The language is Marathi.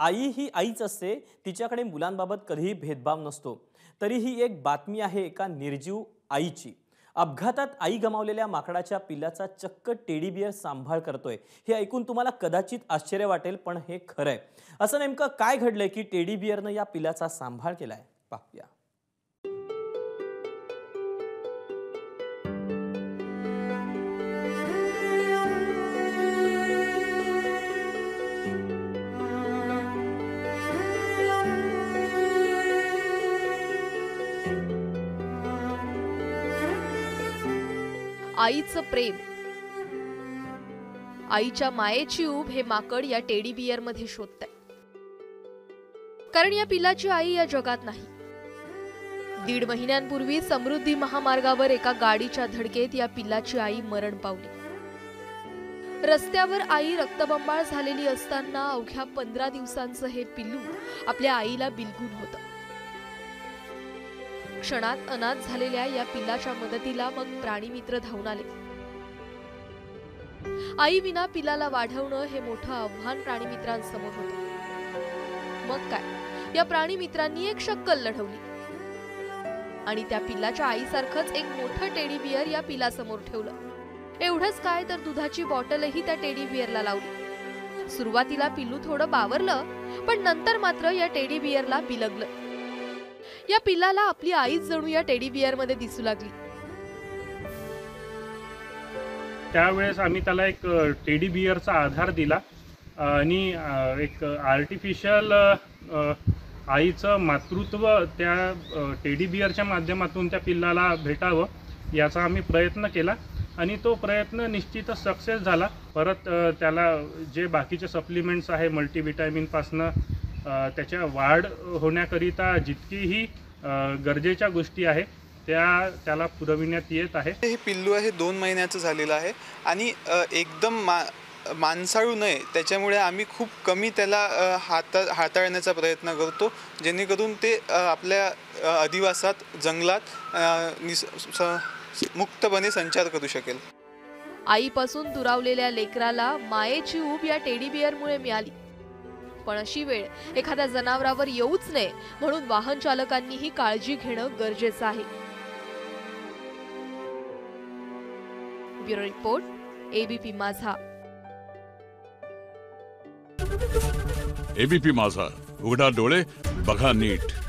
आई ही आईच असते, तिच्याकडे मुलांबाबत कधीही भेदभाव नसतो। तरी ही एक बातमी आहे एका निर्जीव आईची। अपघातात आई गमावलेल्या माकडाच्या पिल्लाचा चक्क टेडी बियर सांभाळ करतोय। हे ऐकून तुम्हाला कदाचित आश्चर्य वाटेल, पण हे खरंय। असं नेमकं काय घडलंय की टेडी बियरनं या पिल्लाचा सांभाळ केलाय, पाहूया। आईचं प्रेम, आईच्या मायेची ऊब हे माकड या टेडी बियर मध्ये शोधतंय। कारण या पिल्लाची आई या जगात नाही। 1.5 महिन्यांपूर्वी समृद्धी महामार्गावर एका गाडीच्या धडकेत या पिल्लाची आई मरण पावली। रस्त्यावर आई रक्तबंबाळ झालेली असताना अवघ्या 15 दिवसांचं हे पिल्लू आपल्या आईला बिलगून होतं। क्षणात अनाथ झालेल्या या पिल्लाच्या मदतीला मग प्राणीमित्र धावून आले। आई विना पिल्लाला वाढवणं हे मोठं आव्हान प्राणीमित्रांसमोर होतं। मग काय, या प्राणीमित्रांनी एक शक्कल लढवली आणि त्या पिल्लाच्या आईसारखंच एक मोठं टेडी बियर या पिल्लासमोर ठेवलं। एवढंच काय, तर दुधाची बॉटलही त्या टेडी बियरला लावली। सुरुवातीला पिल्लू थोडं बावरलं, पण नंतर मात्र या टेडी बियरला बिलगलं। या पिल्लाला आपली आईच जणू या टेडी बियर मध्ये दिसू लागली। त्यावेळेस आम्ही त्याला एक टेडी बियरचा आधार दिला आणि एक आर्टिफिशियल आईचं मातृत्व त्या टेडी बियरच्या माध्यमातून त्या पिल्लाला भेटावं याचा आम्ही प्रयत्न केला आणि तो प्रयत्न निश्चितच सक्सेस झाला। परत त्याला जे बाकीचे सप्लिमेंट्स आहे मल्टीविटॅमिनपासनं त्याच्या वाढ होण्याकरिता जितकीही गरजेच्या गोष्टी आहे त्याला पुरविण्यात येत आहे। हे पिल्लू आहे 2 महिन्याचं झालेलं आहे आणि एकदम माणसाळू नये त्याच्यामुळे आम्ही खूप कमी त्याला हाताळण्याचा प्रयत्न करतो, जेणेकरून ते आपल्या अधिवासात जंगलात मुक्तपणे संचार करू शकेल। आईपासून दुरावलेल्या लेकराला मायेची ऊब या टेडी बियरमुळे मिळाली। पण अशी वेळ एखाद्या जनावरावर येऊच नये म्हणून वाहन चालकांनीही काळजी घेणं गरजेचं आहे। Bureau report, ABP Majha. ABP Majha, उघडा डोळे बघा नीट।